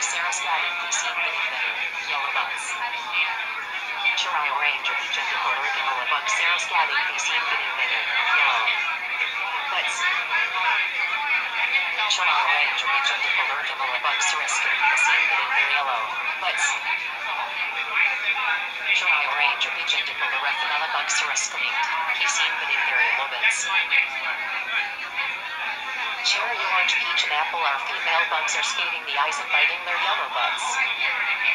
Sarascati, Piscine Benefitter, Yellow Butts. Chirai Orange, Gentle Gamma Bug, Sarascati, Piscine Benefitter, Yellow Butts. Chirai Orange, Gentle Gamma Bug, Sarascati, Piscine Benefitter, Yellow Butts. Chirai Orange, Gentle Gamma Bug, Sarascati, Piscine Benefitter, Yellow Butts. Cherry, orange, peach, and apple are female bugs are skating the ice and biting their yellow butts.